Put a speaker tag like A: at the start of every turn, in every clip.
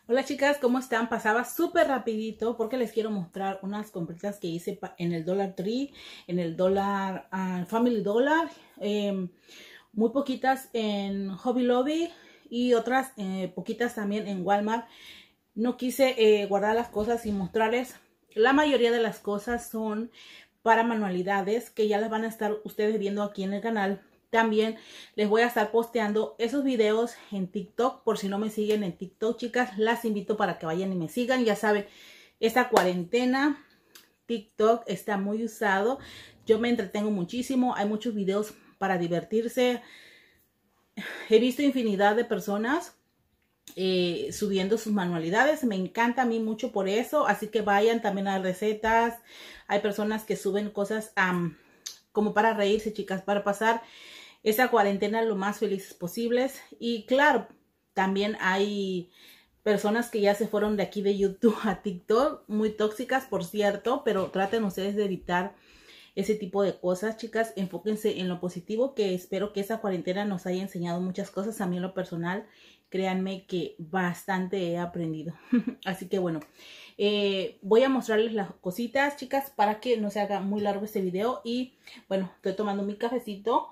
A: Hola chicas, ¿cómo están? Pasaba súper rapidito porque les quiero mostrar unas compritas que hice en el Dollar Tree, en el Family Dollar, muy poquitas en Hobby Lobby y otras poquitas también en Walmart. No quise guardar las cosas y mostrarles. La mayoría de las cosas son para manualidades que ya las van a estar ustedes viendo aquí en el canal. También les voy a estar posteando esos videos en TikTok. Por si no me siguen en TikTok, chicas, las invito para que vayan y me sigan. Ya saben, esta cuarentena TikTok está muy usado. Yo me entretengo muchísimo. Hay muchos videos para divertirse. He visto infinidad de personas subiendo sus manualidades. Me encanta a mí mucho por eso. Así que vayan también a recetas. Hay personas que suben cosas como para reírse, chicas, para pasar esa cuarentena lo más felices posibles. Y claro, también hay personas que ya se fueron de aquí de YouTube a TikTok, muy tóxicas por cierto, pero traten ustedes de evitar ese tipo de cosas, chicas. Enfóquense en lo positivo, que espero que esa cuarentena nos haya enseñado muchas cosas. A mí en lo personal, créanme que bastante he aprendido. Así que bueno, voy a mostrarles las cositas, chicas, para que no se haga muy largo este video. Y bueno, estoy tomando mi cafecito.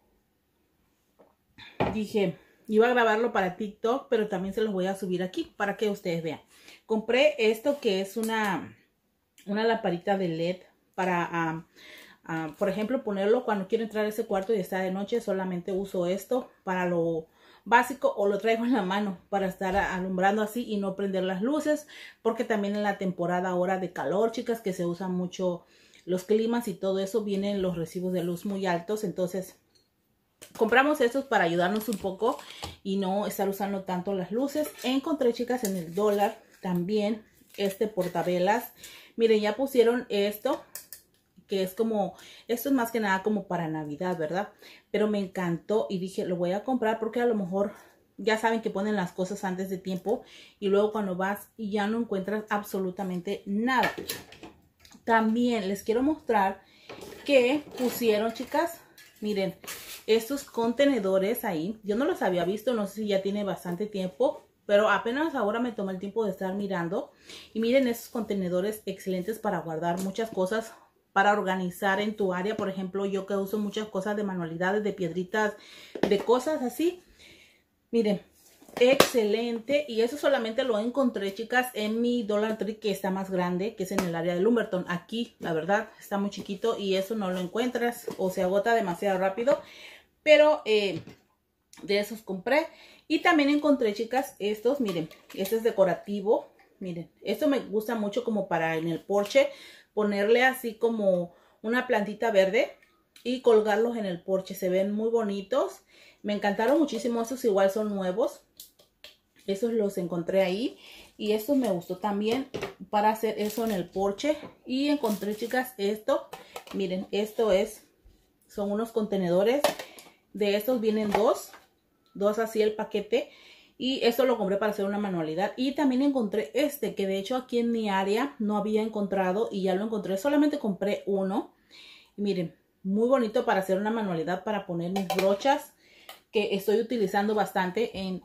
A: Dije, iba a grabarlo para TikTok, pero también se los voy a subir aquí para que ustedes vean. Compré esto que es una lamparita de LED para, por ejemplo, ponerlo cuando quiero entrar a ese cuarto y está de noche. Solamente uso esto para lo básico, o lo traigo en la mano para estar alumbrando así y no prender las luces, porque también en la temporada ahora de calor, chicas, que se usan mucho los climas y todo eso, vienen los recibos de luz muy altos. Entonces compramos estos para ayudarnos un poco y no estar usando tanto las luces. Encontré, chicas, en el dólar también este portavelas. Miren, ya pusieron esto, que es como, esto es más que nada como para Navidad, ¿verdad? Pero me encantó y dije, lo voy a comprar porque a lo mejor ya saben que ponen las cosas antes de tiempo y luego cuando vas y ya no encuentras absolutamente nada. También les quiero mostrar que pusieron, chicas, miren, estos contenedores ahí. Yo no los había visto, no sé si ya tiene bastante tiempo, pero apenas ahora me tomé el tiempo de estar mirando. Y miren, estos contenedores excelentes para guardar muchas cosas, para organizar en tu área. Por ejemplo, yo que uso muchas cosas de manualidades, de piedritas, de cosas así. Miren, excelente. Y eso solamente lo encontré, chicas, en mi Dollar Tree, que está más grande, que es en el área de Lumberton. Aquí, la verdad, está muy chiquito y eso no lo encuentras o se agota demasiado rápido. Pero de esos compré. Y también encontré, chicas, estos, miren, este es decorativo. Miren, esto me gusta mucho como para en el porche, ponerle así como una plantita verde y colgarlos en el porche. Se ven muy bonitos. Me encantaron muchísimo. Estos igual son nuevos. Esos los encontré ahí. Y estos me gustó también para hacer eso en el porche. Y encontré, chicas, esto. Miren, esto son unos contenedores. De estos vienen dos así el paquete. Y esto lo compré para hacer una manualidad. Y también encontré este, que de hecho aquí en mi área no había encontrado. Y ya lo encontré. Solamente compré uno. Y miren, muy bonito para hacer una manualidad, para poner mis brochas, que estoy utilizando bastante en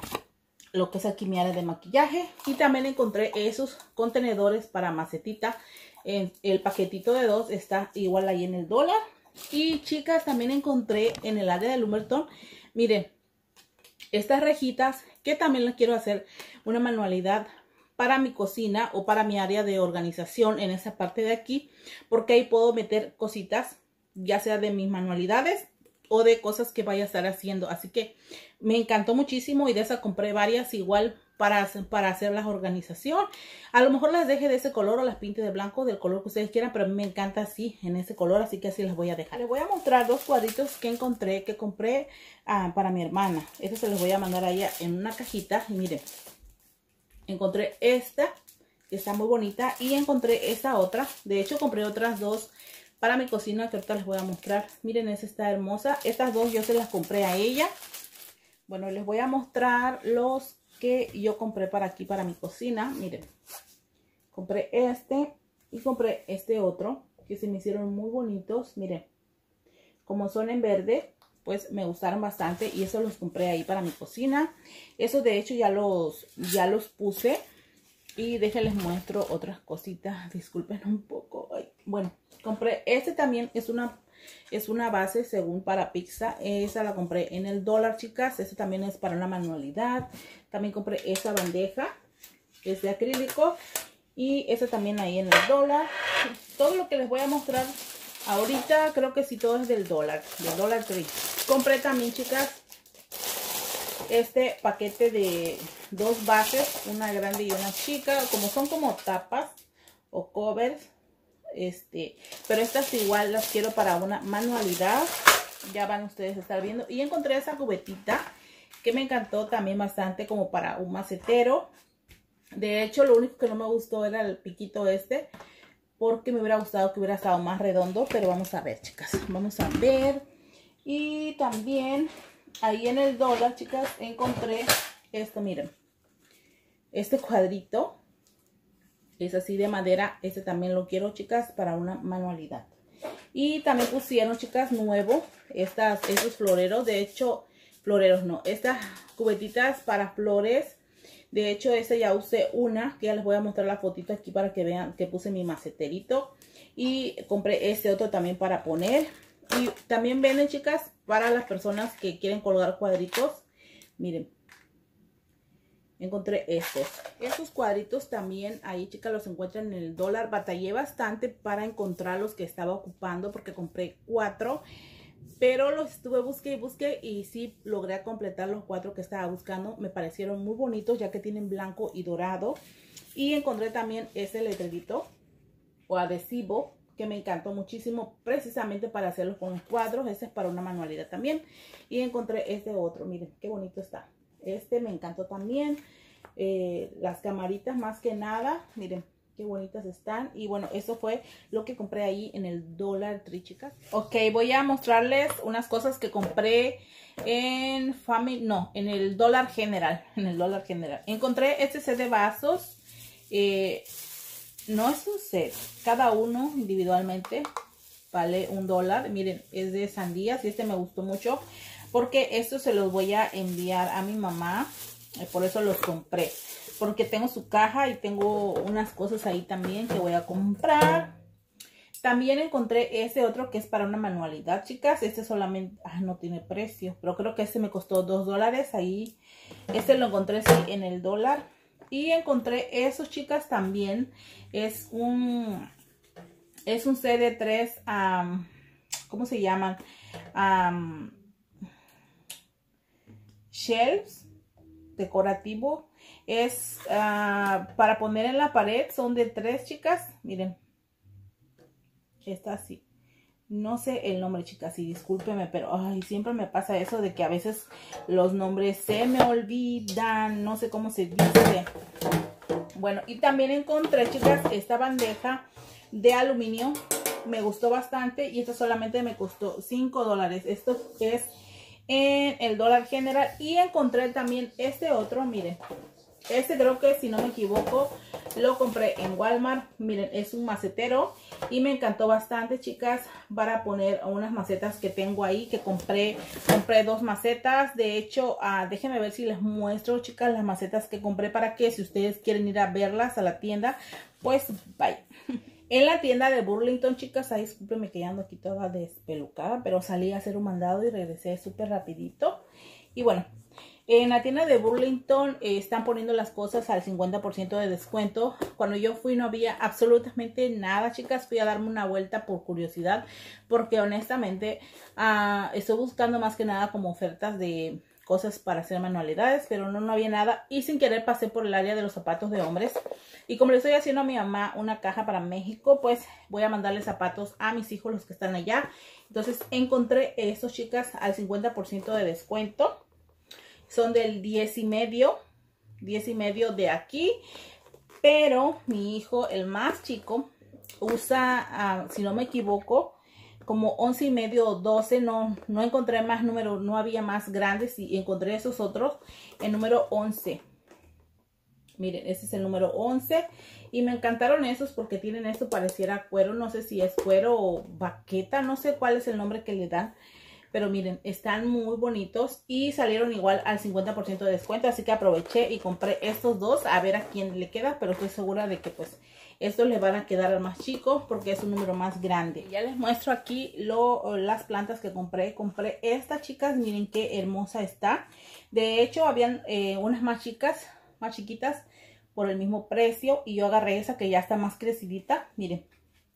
A: lo que es aquí mi área de maquillaje. Y también encontré esos contenedores para macetita. El paquetito de 2 está igual ahí en el dólar. Y chicas, también encontré en el área de Lumberton, miren, estas rejitas que también las quiero hacer una manualidad para mi cocina o para mi área de organización en esa parte de aquí, porque ahí puedo meter cositas, ya sea de mis manualidades o de cosas que vaya a estar haciendo. Así que me encantó muchísimo y de esa compré varias igual para hacer la organización. A lo mejor las deje de ese color o las pinte de blanco, del color que ustedes quieran, pero a mí me encanta así, en ese color, así que así las voy a dejar. Les voy a mostrar dos cuadritos que compré para mi hermana. Estos se los voy a mandar a ella en una cajita. Y miren, encontré esta, que está muy bonita, y encontré esta otra. De hecho, compré otras dos para mi cocina que ahorita les voy a mostrar. Miren, esta está hermosa. Estas dos yo se las compré a ella. Bueno, les voy a mostrar los que yo compré para aquí, para mi cocina. Miren, compré este y compré este otro, que se me hicieron muy bonitos. Miren, como son en verde, pues me gustaron bastante y eso los compré ahí para mi cocina. Eso de hecho ya los puse. Y déjenles muestro otras cositas. Disculpen un poco. Ay, bueno, compré este también. Es una base según para pizza. Esa la compré en el dólar, chicas. Este también es para una manualidad. También compré esta bandeja. Es de acrílico. Y esta también ahí en el dólar. Todo lo que les voy a mostrar ahorita, creo que sí todo es del dólar. Del Dollar Tree. Compré también, chicas, este paquete de 2 bases, una grande y una chica, como son como tapas o covers, pero estas igual las quiero para una manualidad, ya van ustedes a estar viendo. Y encontré esa cubetita que me encantó también bastante, como para un macetero. De hecho, lo único que no me gustó era el piquito porque me hubiera gustado que hubiera estado más redondo, pero vamos a ver, chicas, vamos a ver. Y también ahí en el dólar, chicas, encontré esto, miren. Este cuadrito es así de madera. Este también lo quiero, chicas, para una manualidad. Y también pusieron, chicas, nuevo estos floreros. De hecho, floreros no. Estas cubetitas para flores. De hecho, ya usé una, que ya les voy a mostrar la fotito aquí para que vean que puse mi maceterito. Y compré este otro también para poner. Y también venden, chicas, para las personas que quieren colgar cuadritos. Miren, encontré estos cuadritos también. Ahí, chicas, los encuentran en el dólar. Batallé bastante para encontrar los que estaba ocupando porque compré 4. Pero los estuve busqué y sí logré completar los 4 que estaba buscando. Me parecieron muy bonitos ya que tienen blanco y dorado. Y encontré también ese letrerito o adhesivo que me encantó muchísimo, precisamente para hacerlos con los cuadros. Este es para una manualidad también. Y encontré este otro, miren qué bonito está. Este me encantó también. Las camaritas más que nada, miren qué bonitas están. Y bueno, eso fue lo que compré ahí en el Dollar Tree, chicas. Ok, voy a mostrarles unas cosas que compré en en el Dollar General. En el Dollar General encontré este set de vasos. No es un set, cada uno individualmente vale $1. Miren, es de sandías y me gustó mucho porque estos se los voy a enviar a mi mamá. Por eso los compré, porque tengo su caja y tengo unas cosas ahí también que voy a comprar. También encontré ese otro que es para una manualidad, chicas. Este solamente, no tiene precio, pero creo que este me costó $2 ahí. Lo encontré sí, en el dólar. Y encontré esos, chicas, también. Es un set de 3, ¿cómo se llaman? Shelves decorativo. Es para poner en la pared. Son de 3, chicas. Miren. Está así. No sé el nombre, chicas, y discúlpeme, pero ay, siempre me pasa eso de que a veces los nombres se me olvidan. No sé cómo se dice. Bueno, y también encontré, chicas, esta bandeja de aluminio. Me gustó bastante y esta solamente me costó $5. Esto es en el Dollar General. Y encontré también este otro, miren. Creo que, si no me equivoco, lo compré en Walmart. Miren, es un macetero y me encantó bastante, chicas, para poner unas macetas que tengo ahí, que compré 2 macetas. De hecho, déjenme ver si les muestro, chicas, las macetas que compré para que, si ustedes quieren ir a verlas a la tienda, pues vaya. En la tienda de Burlington, chicas, discúlpenme que ya ando aquí toda despelucada, pero salí a hacer un mandado y regresé súper rapidito. Y bueno, en la tienda de Burlington están poniendo las cosas al 50% de descuento. Cuando yo fui no había absolutamente nada, chicas. Fui a darme una vuelta por curiosidad, porque honestamente estoy buscando más que nada como ofertas de cosas para hacer manualidades, pero no había nada. Y sin querer pasé por el área de los zapatos de hombres. Y como le estoy haciendo a mi mamá una caja para México, pues voy a mandarle zapatos a mis hijos, los que están allá. Entonces encontré estos, chicas, al 50% de descuento. Son del 10.5 de aquí. Pero mi hijo, el más chico, usa, si no me equivoco, como 11.5 o 12. No encontré más números, no había más grandes, y encontré esos otros en número 11. Miren, este es el número 11. Y me encantaron esos porque tienen esto, pareciera cuero. No sé si es cuero o baqueta, no sé cuál es el nombre que le dan. pero miren, están muy bonitos y salieron igual al 50% de descuento, así que aproveché y compré estos dos a ver a quién le queda, pero estoy segura de que pues estos le van a quedar al más chico porque es un número más grande. Ya les muestro aquí las plantas que compré. Compré esta, chicas, miren qué hermosa está. De hecho, habían unas más chicas, más chiquitas por el mismo precio y yo agarré esa que ya está más crecidita, miren.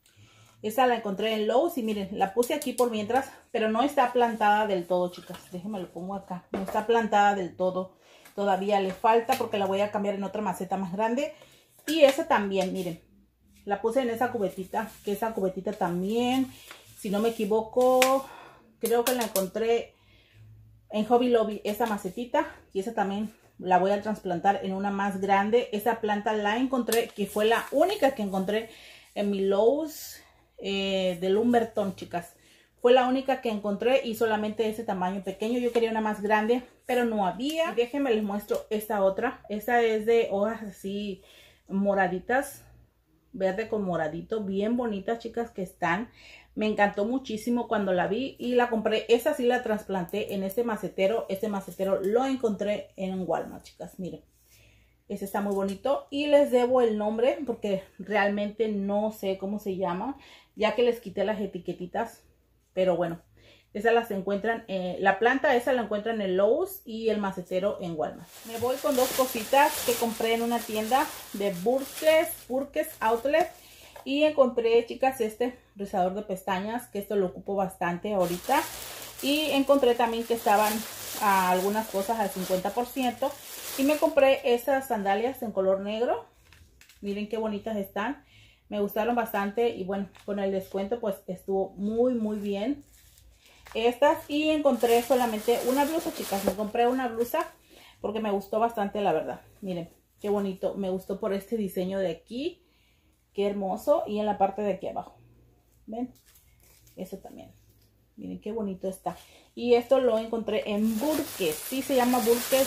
A: Esa la encontré en Lowe's y miren, la puse aquí por mientras, pero no está plantada del todo, chicas. Déjenme lo pongo acá. No está plantada del todo. Todavía le falta porque la voy a cambiar en otra maceta más grande. Y esa también, miren. La puse en esa cubetita, que esa cubetita también, si no me equivoco, creo que la encontré en Hobby Lobby, esa macetita. Y esa también la voy a trasplantar en una más grande. Esa planta la encontré, que fue la única que encontré en mi Lowe's de Lumberton, chicas. Fue la única que encontré y solamente ese tamaño pequeño. Yo quería una más grande, pero no había. Y déjenme les muestro esta otra. Esta es de hojas así moraditas, verde con moradito, bien bonitas, chicas, que están. Me encantó muchísimo cuando la vi y la compré. Esa sí la trasplanté en este macetero. Este macetero lo encontré en Walmart, chicas, miren. Ese está muy bonito y les debo el nombre porque realmente no sé cómo se llama, ya que les quité las etiquetitas. Pero bueno, esas las encuentran, la planta esa la encuentran en Lowe's y el macetero en Walmart. Me voy con dos cositas que compré en una tienda de Burkes Outlet. Y encontré, chicas, este rizador de pestañas, que esto lo ocupo bastante ahorita. Y encontré también que estaban algunas cosas al 50%. Y me compré estas sandalias en color negro. Miren qué bonitas están. Me gustaron bastante y bueno, con el descuento pues estuvo muy bien. Estas, y encontré solamente una blusa, chicas. Me compré una blusa porque me gustó bastante, la verdad. Miren qué bonito. Me gustó por este diseño de aquí. Qué hermoso. Y en la parte de aquí abajo. ¿Ven? Eso también. Miren qué bonito está. Y esto lo encontré en Burkes. Sí, se llama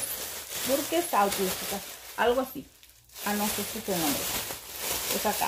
A: Burkes Outlet, chicas. Algo así. Ah, no sé si es el nombre. Es acá.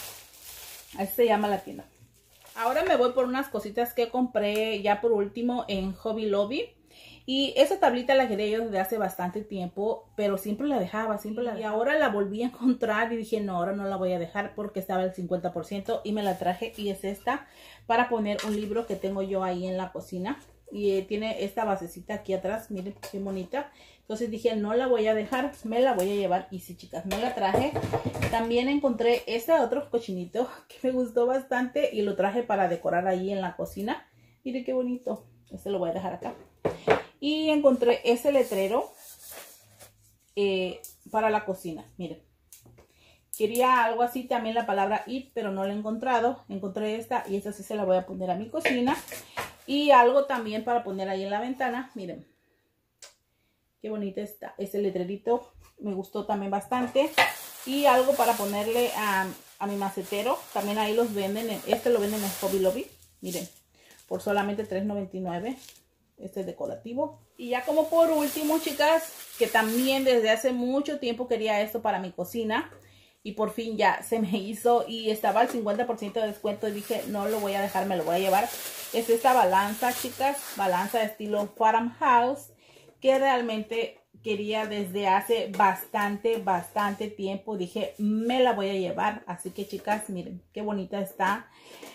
A: Así se llama la tienda. Ahora me voy por unas cositas que compré ya por último en Hobby Lobby. Y esa tablita la quería yo desde hace bastante tiempo, pero siempre la dejaba, Y ahora la volví a encontrar y dije, no, ahora no la voy a dejar porque estaba al 50% y me la traje. Y es esta para poner un libro que tengo yo ahí en la cocina. Y tiene esta basecita aquí atrás, miren qué bonita. Entonces dije, no la voy a dejar, me la voy a llevar. Y sí, chicas, me la traje. También encontré este otro cochinito que me gustó bastante y lo traje para decorar ahí en la cocina. Miren qué bonito. Este lo voy a dejar acá. Y encontré ese letrero para la cocina. Miren. Quería algo así, también la palabra it, pero no la he encontrado. Encontré esta y esta sí se la voy a poner a mi cocina. Y algo también para poner ahí en la ventana. Miren. Qué bonita está. Ese letrerito me gustó también bastante. Y algo para ponerle a mi macetero. También ahí los venden. Este lo venden en Hobby Lobby. Miren. Por solamente $3.99. Este es decorativo. Y ya como por último, chicas, que también desde hace mucho tiempo quería esto para mi cocina. Y por fin ya se me hizo y estaba al 50% de descuento. Y dije, no lo voy a dejar, me lo voy a llevar. Es esta balanza, chicas. Balanza de estilo Farmhouse. Que realmente quería desde hace bastante tiempo. Dije, me la voy a llevar. Así que, chicas, miren qué bonita está.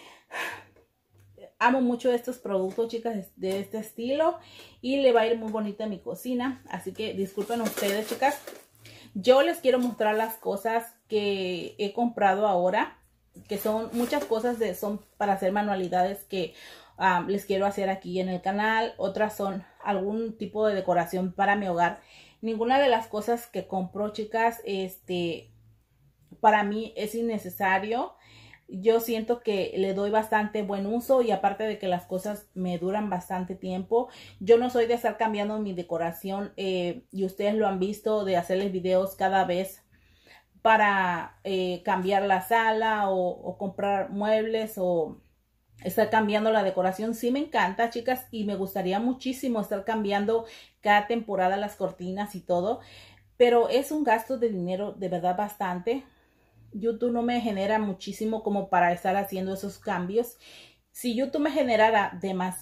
A: Amo mucho estos productos, chicas, de este estilo. Y le va a ir muy bonita a mi cocina. Así que disculpen ustedes, chicas. Yo les quiero mostrar las cosas que he comprado ahora. Que son muchas cosas, son para hacer manualidades que les quiero hacer aquí en el canal. Otras son algún tipo de decoración para mi hogar. Ninguna de las cosas que compro, chicas, para mí es innecesario. Yo siento que le doy bastante buen uso y aparte de que las cosas me duran bastante tiempo. Yo no soy de estar cambiando mi decoración y ustedes lo han visto, de hacerles videos cada vez para cambiar la sala o comprar muebles o estar cambiando la decoración. Sí me encanta, chicas, y me gustaría muchísimo estar cambiando cada temporada las cortinas y todo. Pero es un gasto de dinero de verdad bastante. YouTube no me genera muchísimo como para estar haciendo esos cambios. si YouTube me generara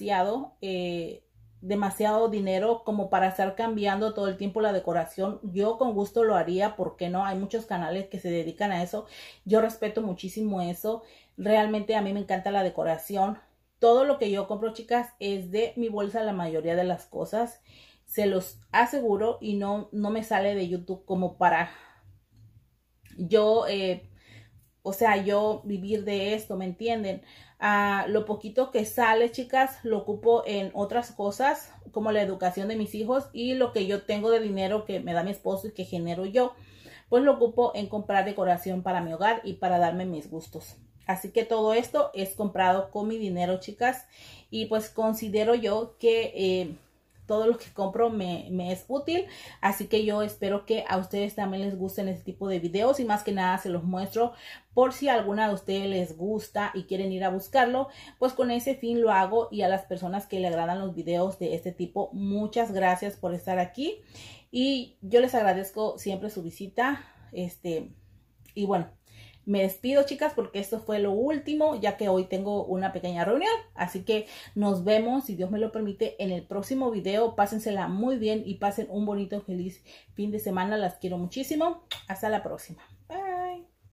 A: demasiado dinero como para estar cambiando todo el tiempo la decoración, yo con gusto lo haría, ¿por qué no? Hay muchos canales que se dedican a eso, yo respeto muchísimo eso, realmente a mí me encanta la decoración. Todo lo que yo compro, chicas, es de mi bolsa, la mayoría de las cosas, se los aseguro, y no me sale de YouTube como para yo o sea, yo vivir de esto, ¿me entienden? Lo poquito que sale, chicas, lo ocupo en otras cosas, como la educación de mis hijos, y lo que yo tengo de dinero que me da mi esposo y que genero yo, pues lo ocupo en comprar decoración para mi hogar y para darme mis gustos. Así que todo esto es comprado con mi dinero, chicas, y pues considero yo que todo lo que compro me es útil, así que yo espero que a ustedes también les gusten este tipo de videos, y más que nada se los muestro por si alguna de ustedes les gusta y quieren ir a buscarlo, pues con ese fin lo hago. Y a las personas que le agradan los videos de este tipo, muchas gracias por estar aquí, y yo les agradezco siempre su visita, y bueno, me despido, chicas, porque esto fue lo último, ya que hoy tengo una pequeña reunión. Así que nos vemos, si Dios me lo permite, en el próximo video. Pásensela muy bien y pasen un bonito, feliz fin de semana. Las quiero muchísimo. Hasta la próxima. Bye.